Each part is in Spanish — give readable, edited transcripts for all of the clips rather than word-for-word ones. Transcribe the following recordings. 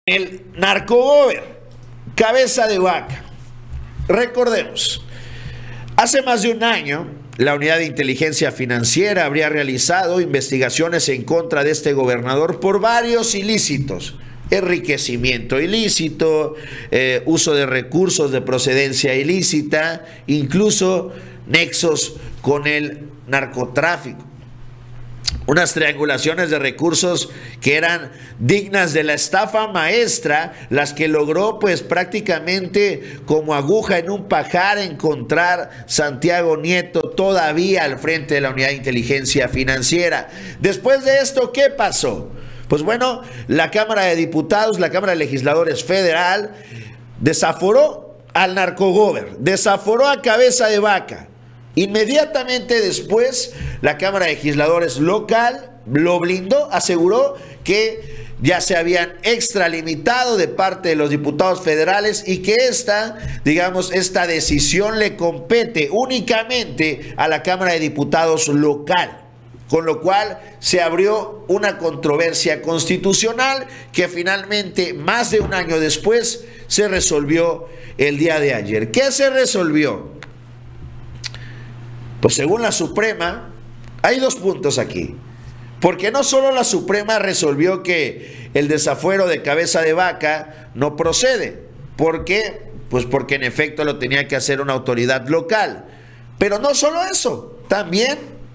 El narcogober, cabeza de vaca. Recordemos, hace más de un año, la Unidad de Inteligencia Financiera habría realizado investigaciones en contra de este gobernador por varios ilícitos. Enriquecimiento ilícito, uso de recursos de procedencia ilícita, incluso nexos con el narcotráfico. Unas triangulaciones de recursos que eran dignas de la estafa maestra, las que logró pues prácticamente como aguja en un pajar encontrar Santiago Nieto todavía al frente de la Unidad de Inteligencia Financiera. Después de esto, ¿qué pasó? Pues bueno, la Cámara de Diputados, la Cámara de Legisladores Federal desaforó al narcogober, desaforó a cabeza de vaca. Inmediatamente después, la Cámara de Legisladores local lo blindó, aseguró que ya se habían extralimitado de parte de los diputados federales y que esta decisión le compete únicamente a la Cámara de Diputados local. Con lo cual se abrió una controversia constitucional que finalmente, más de un año después, se resolvió el día de ayer. ¿Qué se resolvió? Pues según la Suprema, hay dos puntos aquí. Porque no solo la Suprema resolvió que el desafuero de cabeza de vaca no procede. ¿Por qué? Pues porque en efecto lo tenía que hacer una autoridad local. Pero no solo eso, también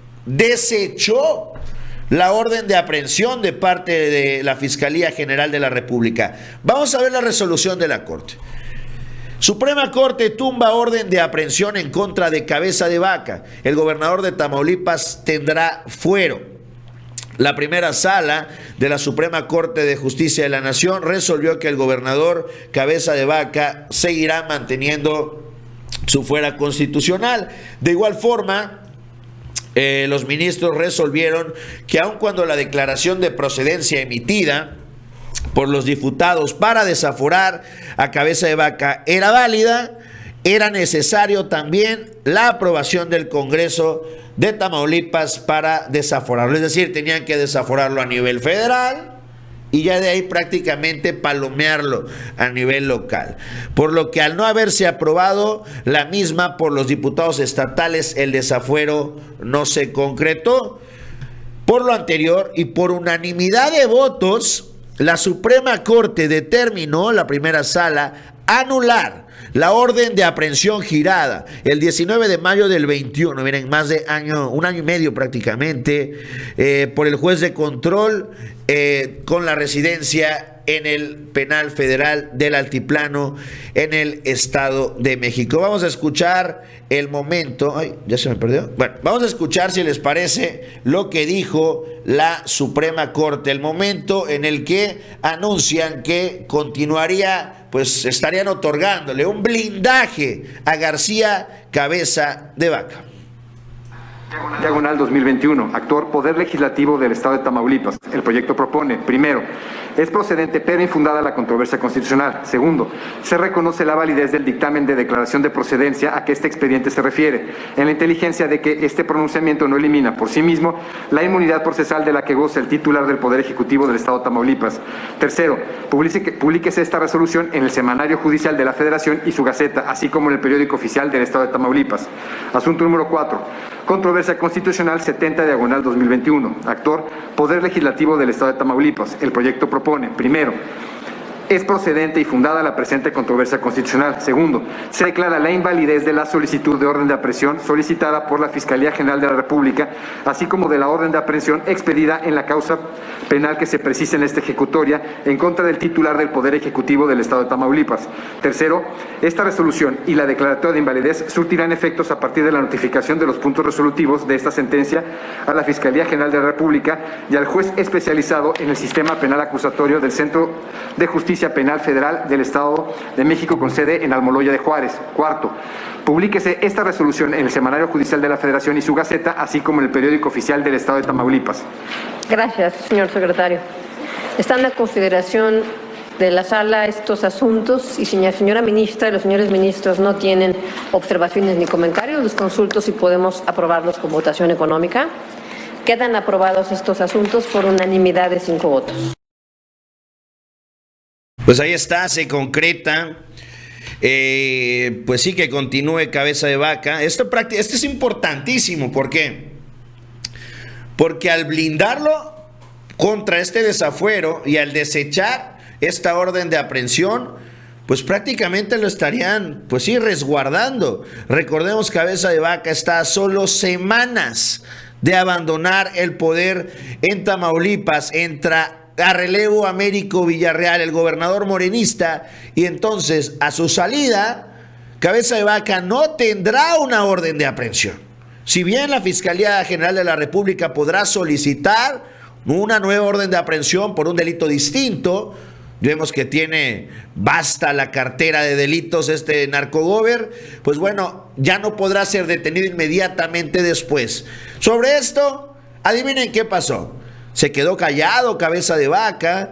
desechó la orden de aprehensión de parte de la Fiscalía General de la República. Vamos a ver la resolución de la Corte. Suprema Corte tumba orden de aprehensión en contra de cabeza de vaca. El gobernador de Tamaulipas tendrá fuero. La primera sala de la Suprema Corte de Justicia de la Nación resolvió que el gobernador cabeza de vaca seguirá manteniendo su fuero constitucional. De igual forma, los ministros resolvieron que aun cuando la declaración de procedencia emitida por los diputados para desaforar a cabeza de vaca era válida, era necesario también la aprobación del Congreso de Tamaulipas para desaforarlo. Es decir, tenían que desaforarlo a nivel federal y ya de ahí prácticamente palomearlo a nivel local. Por lo que al no haberse aprobado la misma por los diputados estatales, el desafuero no se concretó. Por lo anterior y por unanimidad de votos, la Suprema Corte determinó, la primera sala, anular la orden de aprehensión girada el 19 de mayo del 21, miren, más de un año y medio prácticamente, por el juez de control con la residencia en el Penal Federal del Altiplano en el Estado de México. Vamos a escuchar el momento. Ay, ya se me perdió. Bueno, vamos a escuchar, si les parece, lo que dijo la Suprema Corte, el momento en el que anuncian que continuaría, pues estarían otorgándole un blindaje a García Cabeza de Vaca. Diagonal 2021, actor Poder Legislativo del Estado de Tamaulipas. El proyecto propone, primero, es procedente pero infundada la controversia constitucional. Segundo, se reconoce la validez del dictamen de declaración de procedencia a que este expediente se refiere, en la inteligencia de que este pronunciamiento no elimina por sí mismo la inmunidad procesal de la que goza el titular del Poder Ejecutivo del Estado de Tamaulipas. Tercero, publíquese esta resolución en el Semanario Judicial de la Federación y su Gaceta, así como en el Periódico Oficial del Estado de Tamaulipas. Asunto número 4. Controversia constitucional 70 diagonal 2021. Actor Poder Legislativo del Estado de Tamaulipas. El proyecto propone, primero, es procedente y fundada la presente controversia constitucional. Segundo, se declara la invalidez de la solicitud de orden de aprehensión solicitada por la Fiscalía General de la República, así como de la orden de aprehensión expedida en la causa penal que se precisa en esta ejecutoria en contra del titular del Poder Ejecutivo del Estado de Tamaulipas. Tercero, esta resolución y la declaratoria de invalidez surtirán efectos a partir de la notificación de los puntos resolutivos de esta sentencia a la Fiscalía General de la República y al juez especializado en el sistema penal acusatorio del Centro de Justicia Penal Federal del Estado de México con sede en Almoloya de Juárez. Cuarto, publíquese esta resolución en el Semanario Judicial de la Federación y su Gaceta, así como en el Periódico Oficial del Estado de Tamaulipas. Gracias, señor secretario. Están a consideración de la sala estos asuntos y si la señora ministra y los señores ministros no tienen observaciones ni comentarios, los consulto si podemos aprobarlos con votación económica. Quedan aprobados estos asuntos por unanimidad de 5 votos. Pues ahí está, se concreta. Pues sí, que continúe Cabeza de Vaca. Esto es importantísimo. ¿Por qué? Porque al blindarlo contra este desafuero y al desechar esta orden de aprehensión, pues prácticamente lo estarían, pues sí, resguardando. Recordemos, Cabeza de Vaca está a solo semanas de abandonar el poder en Tamaulipas. Entra a relevo Américo Villarreal, el gobernador morenista, y entonces a su salida, Cabeza de Vaca no tendrá una orden de aprehensión. Si bien la Fiscalía General de la República podrá solicitar una nueva orden de aprehensión por un delito distinto, vemos que tiene basta la cartera de delitos este narcogober, pues bueno, ya no podrá ser detenido inmediatamente después. Sobre esto, adivinen qué pasó. Se quedó callado Cabeza de Vaca,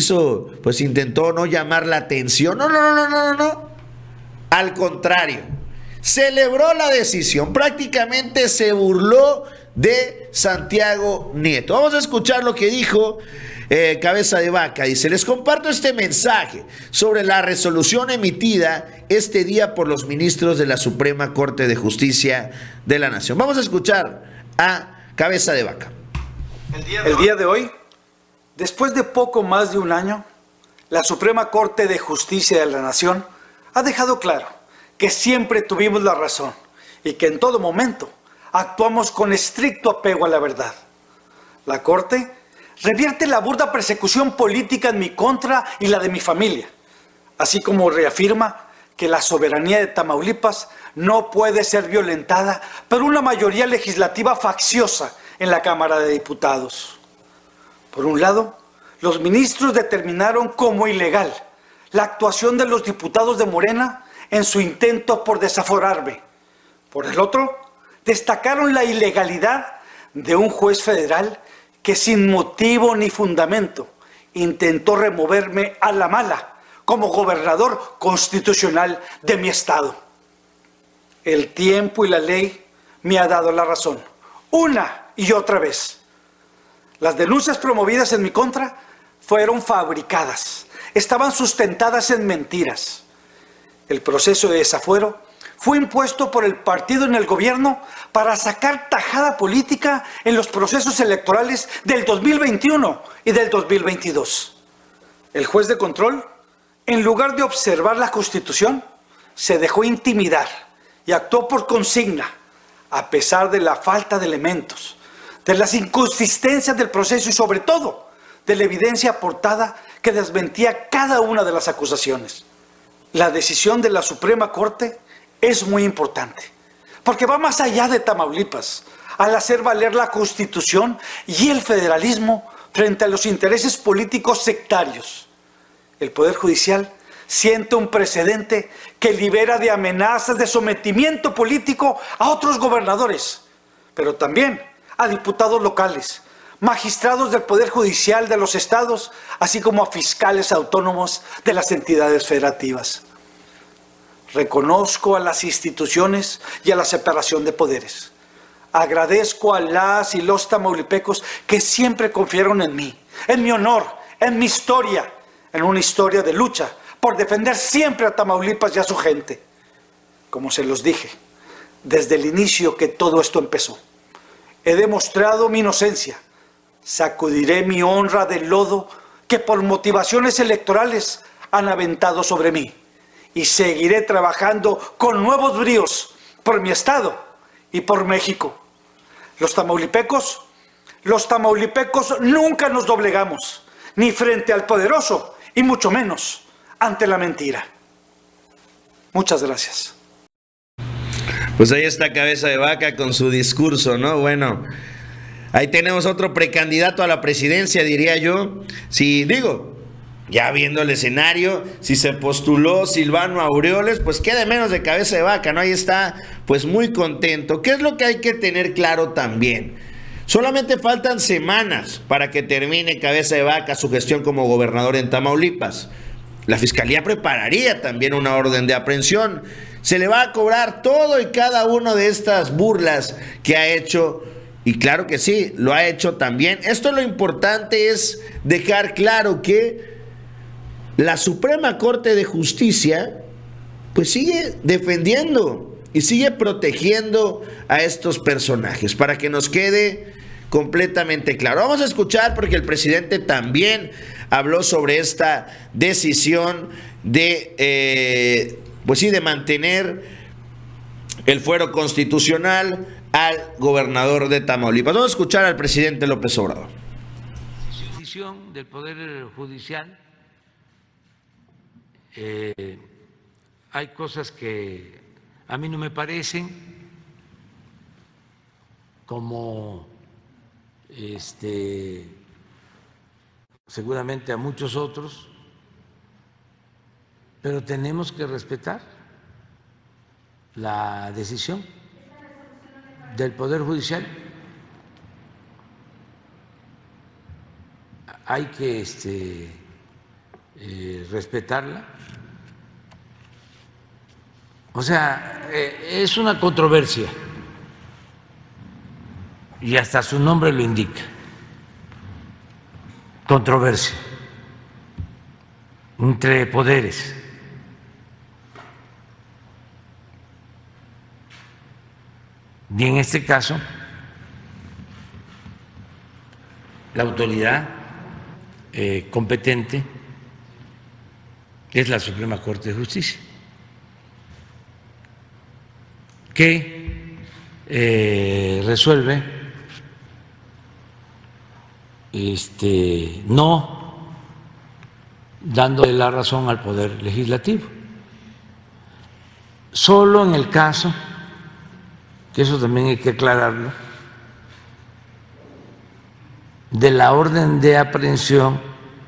intentó no llamar la atención. No. Al contrario, celebró la decisión, prácticamente se burló de Santiago Nieto. Vamos a escuchar lo que dijo Cabeza de Vaca. Dice: les comparto este mensaje sobre la resolución emitida este día por los ministros de la Suprema Corte de Justicia de la Nación. Vamos a escuchar a Cabeza de Vaca. El día de hoy, después de poco más de un año, la Suprema Corte de Justicia de la Nación ha dejado claro que siempre tuvimos la razón y que en todo momento actuamos con estricto apego a la verdad. La Corte revierte la burda persecución política en mi contra y la de mi familia, así como reafirma que la soberanía de Tamaulipas no puede ser violentada por una mayoría legislativa facciosa en la Cámara de Diputados. Por un lado, los ministros determinaron como ilegal la actuación de los diputados de Morena en su intento por desaforarme. Por el otro, destacaron la ilegalidad de un juez federal que sin motivo ni fundamento intentó removerme a la mala como gobernador constitucional de mi estado. El tiempo y la ley me ha dado la razón, una y otra vez. Las denuncias promovidas en mi contra fueron fabricadas, estaban sustentadas en mentiras. El proceso de desafuero fue impuesto por el partido en el gobierno para sacar tajada política en los procesos electorales del 2021 y del 2022. El juez de control, en lugar de observar la Constitución, se dejó intimidar y actuó por consigna, a pesar de la falta de elementos, de las inconsistencias del proceso y sobre todo de la evidencia aportada que desmentía cada una de las acusaciones. La decisión de la Suprema Corte es muy importante, porque va más allá de Tamaulipas, al hacer valer la Constitución y el federalismo frente a los intereses políticos sectarios. El Poder Judicial siente un precedente que libera de amenazas de sometimiento político a otros gobernadores, pero también a diputados locales, magistrados del Poder Judicial de los estados, así como a fiscales autónomos de las entidades federativas. Reconozco a las instituciones y a la separación de poderes. Agradezco a las y los tamaulipecos que siempre confiaron en mí, en mi honor, en mi historia, en una historia de lucha por defender siempre a Tamaulipas y a su gente. Como se los dije, desde el inicio que todo esto empezó, he demostrado mi inocencia. Sacudiré mi honra del lodo que por motivaciones electorales han aventado sobre mí. Y seguiré trabajando con nuevos bríos por mi estado y por México. Los tamaulipecos nunca nos doblegamos, ni frente al poderoso, y mucho menos ante la mentira. Muchas gracias. Pues ahí está Cabeza de Vaca con su discurso, ¿no? Bueno, ahí tenemos otro precandidato a la presidencia, diría yo. Si digo, ya viendo el escenario, si se postuló Silvano Aureoles, pues qué de menos de Cabeza de Vaca, ¿no? Ahí está, pues muy contento. ¿Qué es lo que hay que tener claro también? Solamente faltan semanas para que termine Cabeza de Vaca su gestión como gobernador en Tamaulipas. La Fiscalía prepararía también una orden de aprehensión. Se le va a cobrar todo y cada una de estas burlas que ha hecho. Y claro que sí, lo ha hecho también. Esto lo importante es dejar claro que la Suprema Corte de Justicia pues sigue defendiendo y sigue protegiendo a estos personajes, para que nos quede completamente claro. Vamos a escuchar, porque el presidente también habló sobre esta decisión de, pues sí, de mantener el fuero constitucional al gobernador de Tamaulipas. Vamos a escuchar al presidente López Obrador. Decisión del Poder Judicial. Hay cosas que a mí no me parecen, como seguramente a muchos otros, pero tenemos que respetar la decisión del Poder Judicial. Hay que respetarla. O sea, es una controversia y hasta su nombre lo indica. Controversia entre poderes. Y en este caso, la autoridad competente es la Suprema Corte de Justicia, que resuelve no dándole la razón al Poder Legislativo. Solo en el caso, que eso también hay que aclararlo, de la orden de aprehensión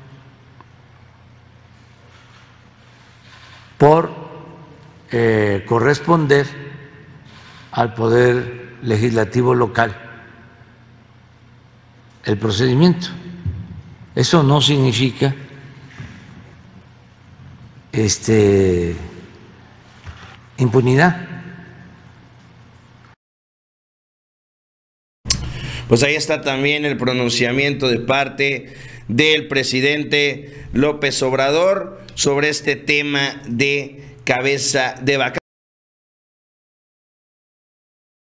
por corresponder al Poder Legislativo local el procedimiento. Eso no significa impunidad. Pues ahí está también el pronunciamiento de parte del presidente López Obrador sobre este tema de cabeza de vaca.